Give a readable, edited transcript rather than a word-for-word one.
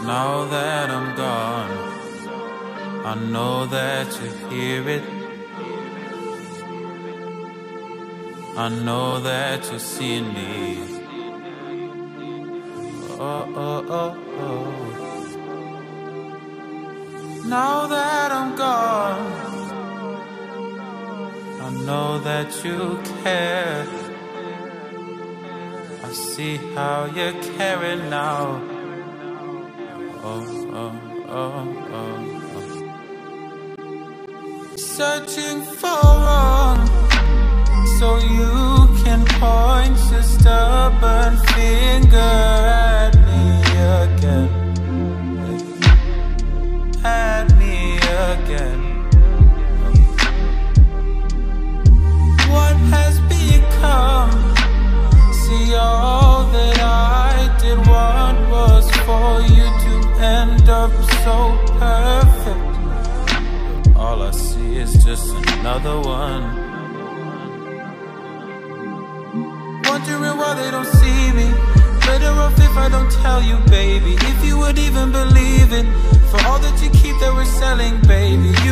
Now that I'm gone, I know that you hear it. I know that you're seeing me. Oh, oh, oh, oh. Now that I'm gone, I know that you care. I see how you're caring now. Oh, oh, oh, oh, oh. Searching for wrong, so you can point your stubborn finger at me again. At me again. What has become? See, all that I did want was for you to end up so perfect. All I see is just another one. Wondering why they don't see me. Better off if I don't tell you, baby. If you would even believe it. For all that you keep that we're selling, baby.